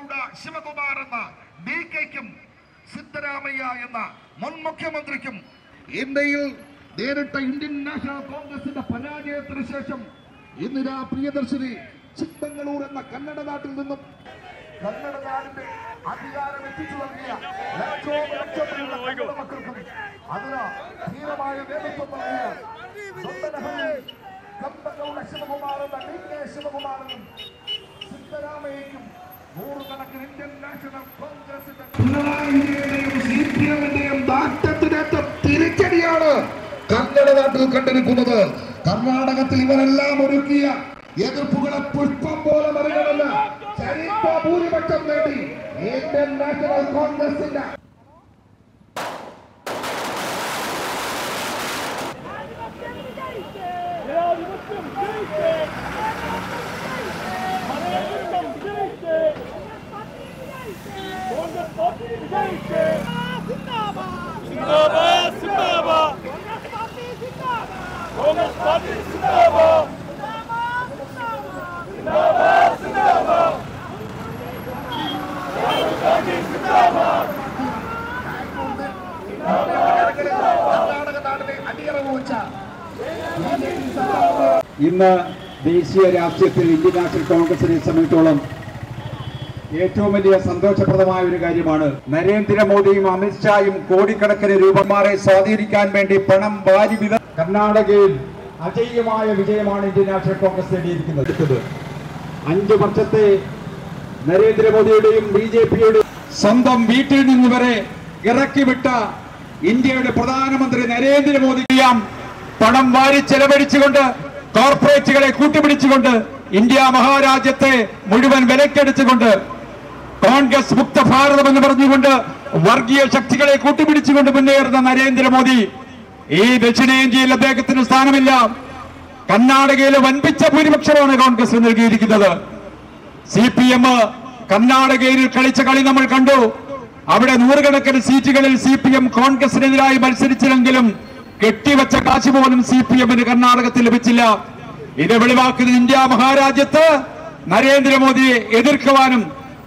ഗൗഡ ശിവകുമാർ എന്ന DKയ്ക്കും സിദ്ധരാമയ്യ എന്ന മുൻ മുഖ്യമന്ത്രിക്കും ഇന്ത്യയിൽ നേരിട്ട ഇന്ത്യൻ നാഷണൽ കോൺഗ്രസിന്റെ പരാജയത്തിന് ശേഷം ഇന്ദിരാ പ്രിയദർശിനി ചിക്കമംഗളൂർ എന്ന കന്നഡ നാട്ടിൽ നിന്നും കന്നഡ നാടിന്റെ അധികാരം എത്തിച്ചു നൽകിയ ലക്ഷോപലക്ഷങ്ങളുള്ള മക്കൾക്കും അതിന് ധീരമായ നേതൃത്വം നൽകിയ ഗൗഡ ശിവകുമാർ എന്ന DK ശിവകുമാറിനും സിദ്ധരാമയ്യയ്ക്കും നൂറുകണക്കിന് ഇന്ത്യൻ നാഷണൽ കോൺഗ്രസിന്റെ പിണറായിയുടെയും CPM-ന്റെയും ദാഷ്ട്യത്തിനേറ്റ തിരിച്ചടിയാണ് കന്നഡ നാട്ടിൽ കണ്ടിരിക്കുന്നത്. കർണാടകത്തിൽ ഇവരെല്ലാം ഒരുക്കിയ എതിർപ്പുകളെ പുഷ്പം പോലെ മറികടന്ന് ചരിത്ര ഭൂരിപക്ഷം നേടി ഇന്ത്യൻ നാഷണൽ കോൺഗ്രസിന്റെ ഇന്ന് ദേശീയ രാഷ്ട്രീയത്തിൽ ഇന്ത്യൻ നാഷണൽ കോൺഗ്രസിനെ സംബന്ധിച്ചോളം ഏറ്റവും വലിയ സന്തോഷപ്രദമായ ഒരു കാര്യമാണ്. നരേന്ദ്രമോദിയും അമിത്ഷായും കോടിക്കണക്കിന് രൂപമാരെ സ്വാധീനിക്കാൻ വേണ്ടി പണം വാരി കർണാടകയിൽ അജയ്യമായ വിജയമാണ് ഇന്ത്യൻ നാഷണൽ കോൺഗ്രസ് നേടിയിരിക്കുന്നത്. 5 വർഷത്തെ നരേന്ദ്രമോദിയുടെയും BJPയുടെയും സ്വന്തം വീട്ടിൽ നിന്ന് വരെ ഇറക്കിവിട്ട ഇന്ത്യയുടെ പ്രധാനമന്ത്രി നരേന്ദ്രമോദിയാം പണം വാരി ചെലവഴിച്ചുകൊണ്ട് കോർപ്പറേറ്റുകളെ കൂട്ടുപിടിച്ചുകൊണ്ട് ഇന്ത്യ മഹാരാജ്യത്തെ മുഴുവൻ വിലക്കെടുത്തുകൊണ്ട് കോൺഗ്രസ് മുക്ത ഭാരതം എന്ന് പറഞ്ഞുകൊണ്ട് വർഗീയ ശക്തികളെ കൂട്ടുപിടിച്ചുകൊണ്ട് മുന്നേറുന്ന നരേന്ദ്രമോദി ഈ ദക്ഷിണേന്ത്യയിൽ അദ്ദേഹത്തിന് സ്ഥാനമില്ല. കർണാടകയിൽ വൻപിച്ച ഭൂരിപക്ഷമാണ് കോൺഗ്രസ് നൽകിയിരിക്കുന്നത്. CPM കർണാടകയിൽ കളിച്ച കളി നമ്മൾ കണ്ടു. അവിടെ നൂറുകണക്കിന് സീറ്റുകളിൽ CPM കോൺഗ്രസിനെതിരായി മത്സരിച്ചില്ലെങ്കിലും കെട്ടിവെച്ച കാശ് പോലും CPM-ന് കർണാടകത്തിൽ ലഭിച്ചില്ല. ഇത് വെളിവാക്കുന്ന ഇന്ത്യ മഹാരാജ്യത്ത് നരേന്ദ്രമോദിയെ എതിർക്കുവാനും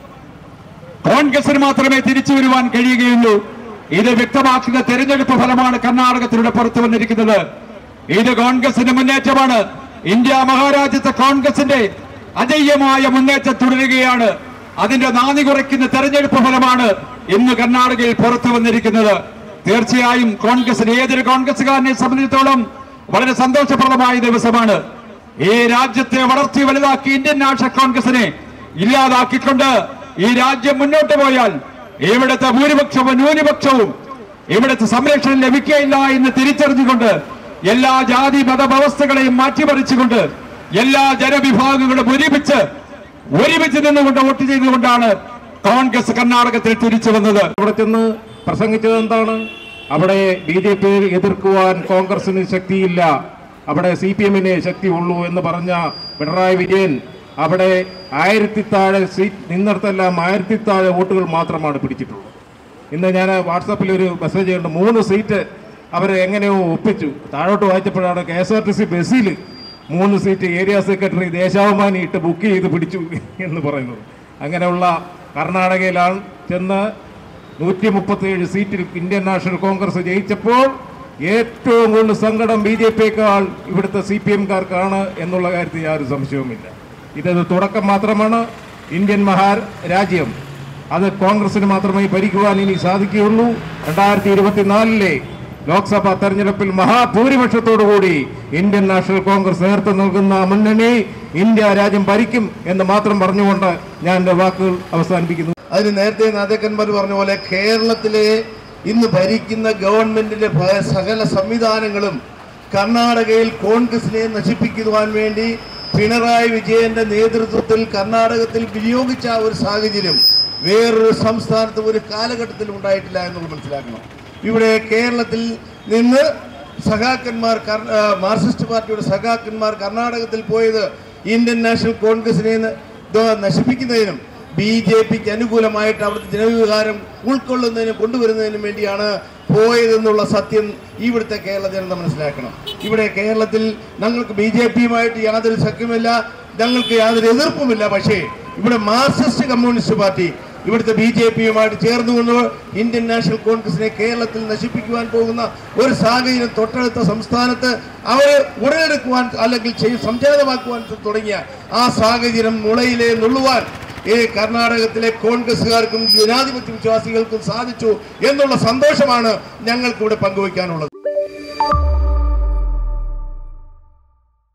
കോൺഗ്രസിന് മാത്രമേ തിരിച്ചു വരുവാൻ കഴിയുകയുള്ളൂ. ഇത് വ്യക്തമാക്കുന്ന തെരഞ്ഞെടുപ്പ് ഫലമാണ് കർണാടകത്തിലൂടെ പുറത്തു വന്നിരിക്കുന്നത്. ഇത് കോൺഗ്രസിന്റെ മുന്നേറ്റമാണ്. ഇന്ത്യ മഹാരാജ്യത്തെ കോൺഗ്രസിന്റെ അജയ്യമായ മുന്നേറ്റം തുടരുകയാണ്. അതിന്റെ നാന്ദി കുറയ്ക്കുന്ന തെരഞ്ഞെടുപ്പ് ഫലമാണ് ഇന്ന് കർണാടകയിൽ പുറത്തു വന്നിരിക്കുന്നത്. തീർച്ചയായും കോൺഗ്രസിന് ഏതൊരു കോൺഗ്രസുകാരനെ സംബന്ധിച്ചിടത്തോളം വളരെ സന്തോഷപ്രദമായ ദിവസമാണ്. ഈ രാജ്യത്തെ വളർത്തി വലുതാക്കി ഇന്ത്യൻ നാഷണൽ കോൺഗ്രസിനെ ഇല്ലാതാക്കിക്കൊണ്ട് ഈ രാജ്യം മുന്നോട്ട് പോയാൽ ഇവിടുത്തെ ഭൂരിപക്ഷവും ന്യൂനപക്ഷവും ഇവിടുത്തെ സംരക്ഷണം ലഭിക്കുകയില്ല എന്ന് തിരിച്ചറിഞ്ഞുകൊണ്ട് എല്ലാ ജാതി മതവ്യവസ്ഥകളെയും മാറ്റിമറിച്ചുകൊണ്ട് എല്ലാ ജനവിഭാഗങ്ങളും ഒരുമിച്ച് നിന്നുകൊണ്ട് വോട്ട് ചെയ്തുകൊണ്ടാണ് കോൺഗ്രസ് കർണാടകത്തിൽ തിരിച്ചു വന്നത്. അവിടെ ചെന്ന് പ്രസംഗിച്ചത് എന്താണ്? അവിടെ BJP എതിർക്കുവാൻ കോൺഗ്രസിന് ശക്തിയില്ല, അവിടെ CPM-ന് ശക്തിയുള്ളൂ എന്ന് പറഞ്ഞ പിണറായി വിജയൻ അവിടെ 1000 താഴെ സീറ്റ് നിന്നിടത്തെല്ലാം 1000 താഴെ വോട്ടുകൾ മാത്രമാണ് പിടിച്ചിട്ടുള്ളത്. ഇന്ന് ഞാൻ വാട്സാപ്പിൽ ഒരു മെസ്സേജ് കണ്ടു, 3 സീറ്റ് അവർ എങ്ങനെയോ ഒപ്പിച്ചു. താഴോട്ട് വായിച്ചപ്പോഴാണ് KSRTC ബസ്സിൽ 3 സീറ്റ് ഏരിയ സെക്രട്ടറി ദേശാഭിമാനി ഇട്ട് ബുക്ക് ചെയ്ത് പിടിച്ചു എന്ന് പറയുന്നത്. അങ്ങനെയുള്ള കർണാടകയിലാണ് ചെന്ന് 137 സീറ്റിൽ ഇന്ത്യൻ നാഷണൽ കോൺഗ്രസ് ജയിച്ചപ്പോൾ ഏറ്റവും കൂടുതൽ സങ്കടം BJP-യേക്കാൾ ഇവിടുത്തെ CPM-കാർക്കാണ് എന്നുള്ള കാര്യത്തിൽ യാതൊരു സംശയവുമില്ല. ഇതൊരു തുടക്കം മാത്രമാണ്. ഇന്ത്യൻ മഹാരാജ്യം അത് കോൺഗ്രസിന് മാത്രമേ ഭരിക്കുവാൻ ഇനി സാധിക്കുകയുള്ളൂ. 2024 ലോക്സഭാ തെരഞ്ഞെടുപ്പിൽ മഹാഭൂരിപക്ഷത്തോടുകൂടി ഇന്ത്യൻ നാഷണൽ കോൺഗ്രസ് നേതൃത്വം നൽകുന്ന മുന്നണി ഇന്ത്യ രാജ്യം ഭരിക്കും എന്ന് മാത്രം പറഞ്ഞുകൊണ്ട് ഞാൻ എൻ്റെ വാക്കുകൾ അവസാനിപ്പിക്കുന്നു. അതിന് നേരത്തെ നേതാക്കന്മാർ പറഞ്ഞ പോലെ കേരളത്തിലെ ഇന്ന് ഭരിക്കുന്ന ഗവൺമെന്റിന്റെ സകല സംവിധാനങ്ങളും കർണാടകയിൽ കോൺഗ്രസിനെ നശിപ്പിക്കുവാൻ വേണ്ടി പിണറായി വിജയന്റെ നേതൃത്വത്തിൽ കർണാടകത്തിൽ വിനിയോഗിച്ച ഒരു സാഹചര്യം വേറൊരു സംസ്ഥാനത്തും ഒരു കാലഘട്ടത്തിൽ ഉണ്ടായിട്ടില്ല എന്നുള്ളത് മനസ്സിലാക്കണം. ഇവിടെ കേരളത്തിൽ നിന്ന് സഖാക്കന്മാർ മാർക്സിസ്റ്റ് പാർട്ടിയുടെ സഖാക്കന്മാർ കർണാടകത്തിൽ പോയത് ഇന്ത്യൻ നാഷണൽ കോൺഗ്രസിനെ നശിപ്പിക്കുന്നതിനും BJP-ക്ക് അനുകൂലമായിട്ട് അവിടുത്തെ ജനവികാരം ഉൾക്കൊള്ളുന്നതിനും കൊണ്ടുവരുന്നതിനും വേണ്ടിയാണ് പോയതെന്നുള്ള സത്യം ഇവിടുത്തെ കേരള ജനത മനസ്സിലാക്കണം. ഇവിടെ കേരളത്തിൽ ഞങ്ങൾക്ക് BJP-യുമായിട്ട് യാതൊരു സഖ്യമില്ല, ഞങ്ങൾക്ക് യാതൊരു എതിർപ്പുമില്ല. പക്ഷേ ഇവിടെ മാർക്സിസ്റ്റ് കമ്മ്യൂണിസ്റ്റ് പാർട്ടി ഇവിടുത്തെ BJPയുമായിട്ട് ചേർന്നുകൊണ്ട് ഇന്ത്യൻ നാഷണൽ കോൺഗ്രസിനെ കേരളത്തിൽ നശിപ്പിക്കുവാൻ പോകുന്ന ഒരു സാഹചര്യം തൊട്ടടുത്ത സംസ്ഥാനത്ത് അവർ ഉടലെടുക്കുവാൻ അല്ലെങ്കിൽ സംജാതമാക്കുവാൻ തുടങ്ങിയ ആ സാഹചര്യം മുളയിലെ നുള്ളുവാൻ കർണാടകത്തിലെ കോൺഗ്രസുകാർക്കും ജനാധിപത്യ വിശ്വാസികൾക്കും സാധിച്ചു എന്നുള്ള സന്തോഷമാണ് ഞങ്ങൾക്ക് ഇവിടെ പങ്കുവയ്ക്കാനുള്ളത്.